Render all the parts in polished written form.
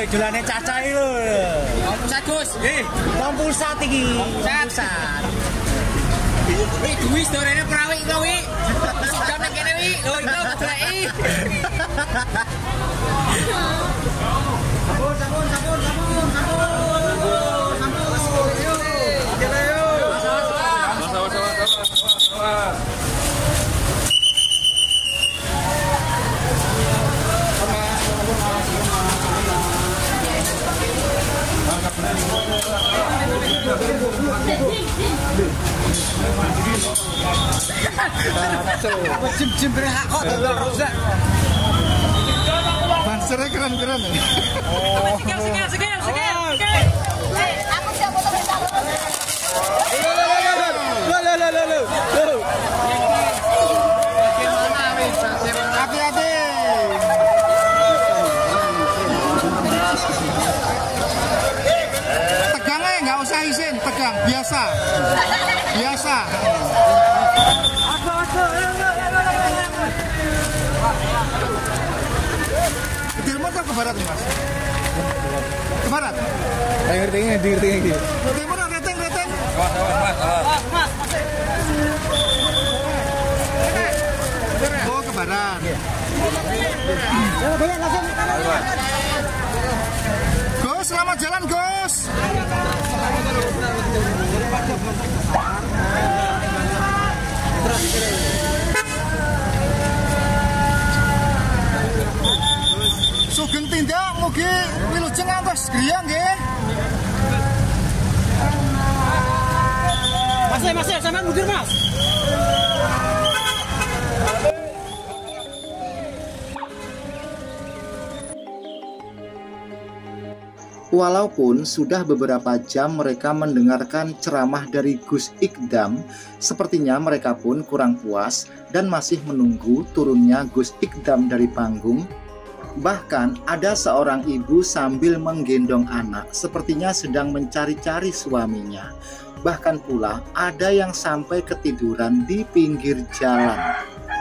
dolane Caca iki lho. Pusat Gus. Kompulsat iki. Kompulsat. Iki duwis dorene prawik to wi. Sudah nang kene wi. Lho itu goleki. Jim berhak kok rusak. Bansernya keren-keren ya. Oh. Sekian. Aku siap foto bersama. Hati-hati. Tegangnya nggak usah izin, tegang biasa. Ke timur atau ke barat nih mas? Ke barat? Ngerti iki. Ke timur reteng. Mas. Oh ke barat. Gus, selamat jalan Gus. Sugeng tindak mugi wilujeng ngantos griya nggih. Mas, sampean mundur Mas. Walaupun sudah beberapa jam mereka mendengarkan ceramah dari Gus Ikdam, sepertinya mereka pun kurang puas dan masih menunggu turunnya Gus Ikdam dari panggung. Bahkan ada seorang ibu sambil menggendong anak, sepertinya sedang mencari-cari suaminya. Bahkan pula ada yang sampai ketiduran di pinggir jalan.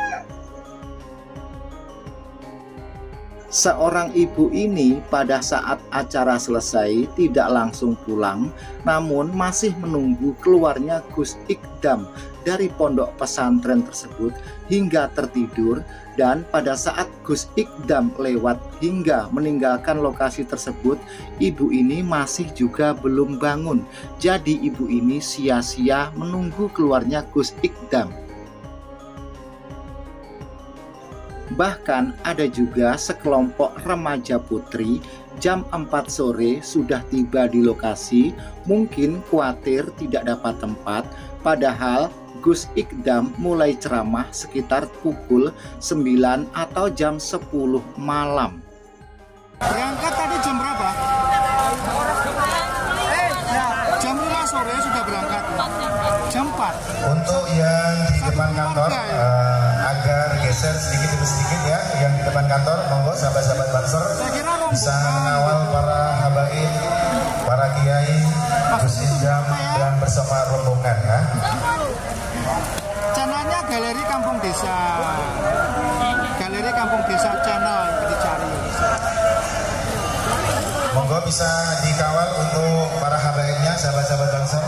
Seorang ibu ini pada saat acara selesai tidak langsung pulang, namun masih menunggu keluarnya Gus Ikdam dari pondok pesantren tersebut hingga tertidur, dan pada saat Gus Ikdam lewat hingga meninggalkan lokasi tersebut, ibu ini masih juga belum bangun. Jadi ibu ini sia-sia menunggu keluarnya Gus Ikdam. Bahkan ada juga sekelompok remaja putri jam 4 sore sudah tiba di lokasi, mungkin khawatir tidak dapat tempat, padahal Gus Ikdam mulai ceramah sekitar pukul 9 atau jam 10 malam. Berangkat tadi jam berapa? Jam 5 sore sudah berangkat. Jam 4. Untuk yang di depan kantor agar geser sedikit demi sedikit ya, yang di depan kantor monggo sahabat-sahabat Banser bisa mengawal para habaib, para kiai, Gus Ikdam dan bersama rombongan ya. Channelnya Galeri Kampung Desa. Galeri Kampung Desa channel yang dicari. Monggo bisa dikawal untuk para habaibnya, sahabat-sahabat Banser.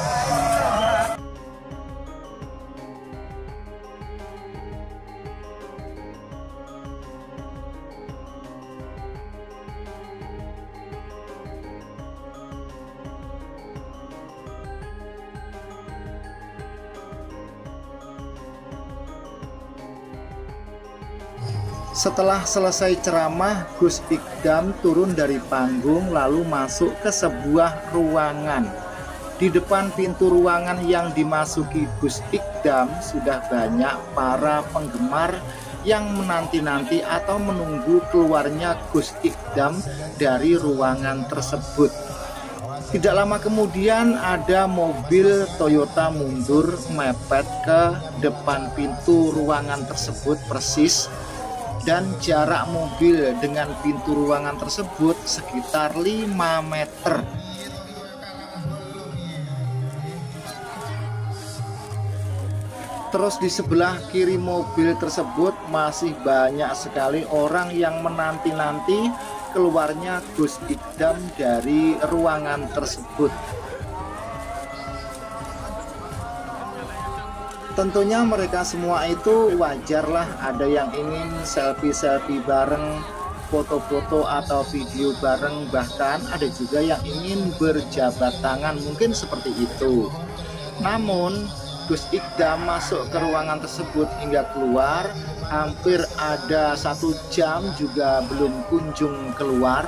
Setelah selesai ceramah, Gus Ikdam turun dari panggung lalu masuk ke sebuah ruangan. Di depan pintu ruangan yang dimasuki Gus Ikdam sudah banyak para penggemar yang menanti-nanti atau menunggu keluarnya Gus Ikdam dari ruangan tersebut. Tidak lama kemudian ada mobil Toyota mundur mepet ke depan pintu ruangan tersebut persis, dan jarak mobil dengan pintu ruangan tersebut sekitar 5 meter. Terus di sebelah kiri mobil tersebut masih banyak sekali orang yang menanti-nanti keluarnya Gus Ikdam dari ruangan tersebut. Tentunya mereka semua itu wajarlah ada yang ingin selfie-selfie bareng, foto-foto atau video bareng, bahkan ada juga yang ingin berjabat tangan, mungkin seperti itu. Namun Gus Ikdam masuk ke ruangan tersebut hingga keluar hampir ada 1 jam juga belum kunjung keluar.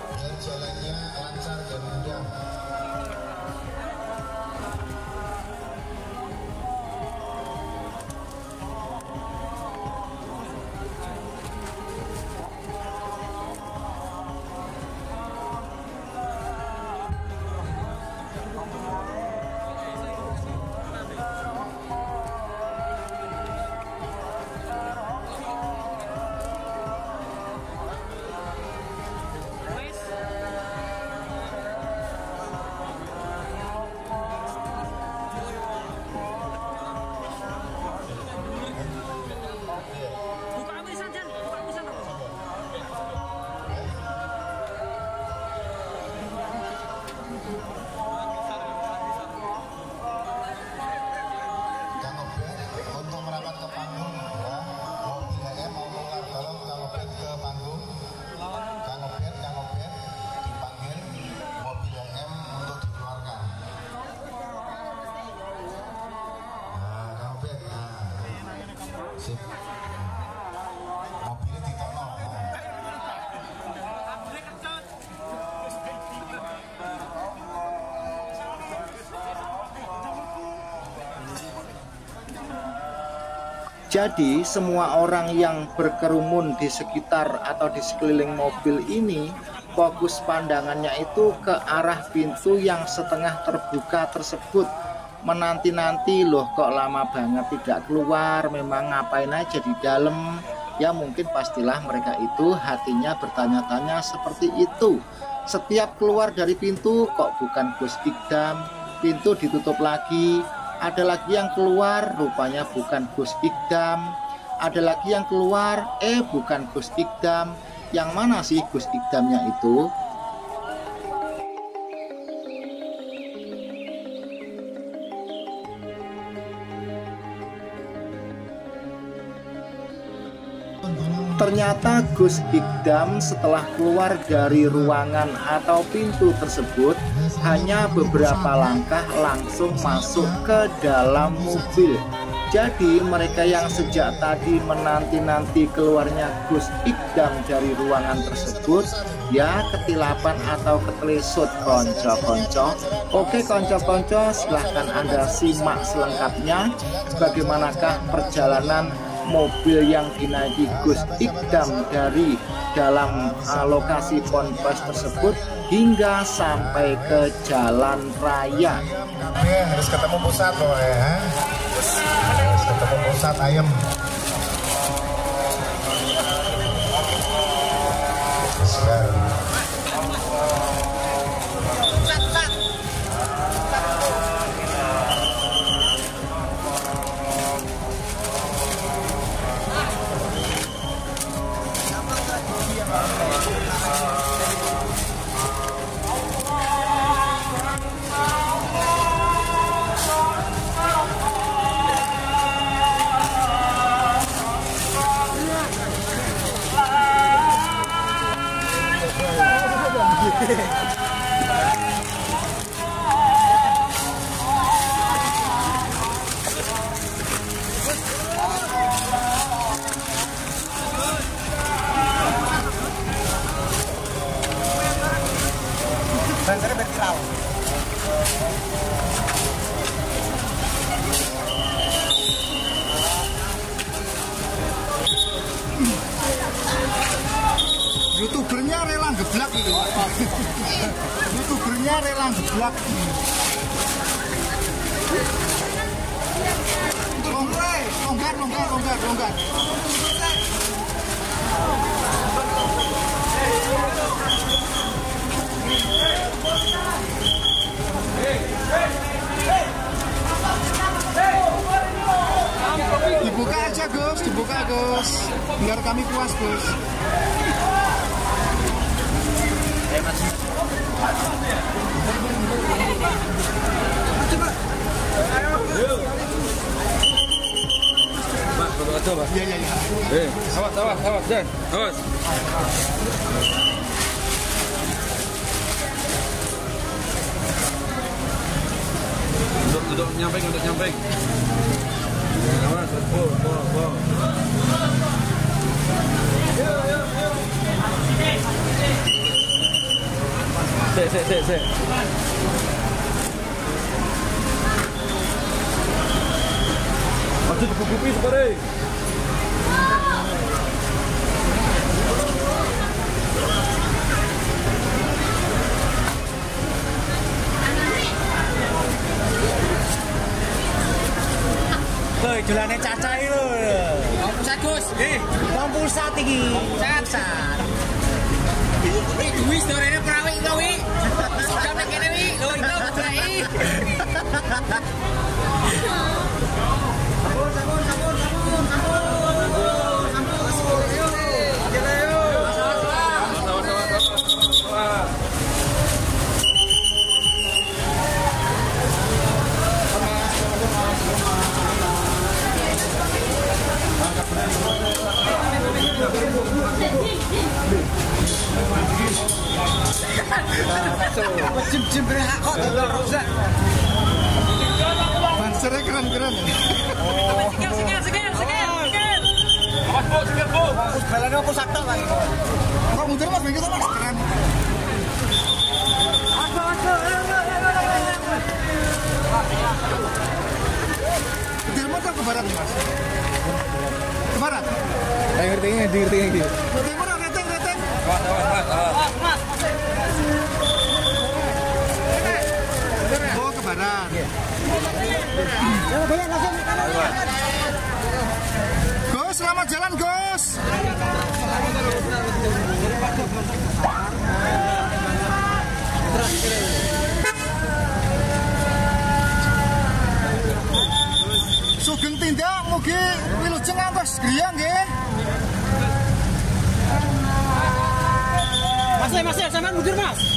Jadi semua orang yang berkerumun di sekitar atau di sekeliling mobil ini fokus pandangannya itu ke arah pintu yang setengah terbuka tersebut. Menanti-nanti, loh kok lama banget tidak keluar, memang ngapain aja di dalam. Ya mungkin pastilah mereka itu hatinya bertanya-tanya seperti itu. Setiap keluar dari pintu kok bukan Gus Ikdam, pintu ditutup lagi. Ada lagi yang keluar, rupanya bukan Gus Ikdam. Ada lagi yang keluar, bukan Gus Ikdam. Yang mana sih Gus Ikdamnya itu? Ternyata Gus Ikdam setelah keluar dari ruangan atau pintu tersebut hanya beberapa langkah langsung masuk ke dalam mobil. Jadi mereka yang sejak tadi menanti-nanti keluarnya Gus Ikdam dari ruangan tersebut ya ketilapan atau ketelesut konco-konco. Oke konco-konco, silahkan Anda simak selengkapnya bagaimanakah perjalanan mobil yang dinaiki Gus Ikdam dari dalam lokasi ponpes tersebut hingga sampai ke jalan raya. Harus ketemu pusat loh ya. Harus ketemu pusat ayam. YouTubernya rela geblak itu. YouTubernya rela geblak. Longgar. Dibuka aja Gus, biar kami puas Gus. Awas, Dan. Awas. Duduk nyamping. Awas, po. Sik. Masih cukup-cukupi sebenarnya. Loh, jualannya cacai lho. Pusat, Gus. Wong pusat iki. Pusat. Duit storenya perawi itu, Wi. Jam nek kene, Wi. Lho, itu berai. Jim berhak kok rusak. Bansernya keren-keren. Sekian. Awas, Bu, sekian, Bu. Balane opo sakta lagi, Bu. Kok mundur Mas, begitu Mas, keren. Ke timur atau ke barat nih Mas? Ke barat? Ayo ngerti Ke timur atau reteng? Mas. Oh, ke barat. Gus, selamat jalan Gus. Sugeng tindak mugi wilujeng ngantos griya nggih. Mas, sampean mundur, Mas.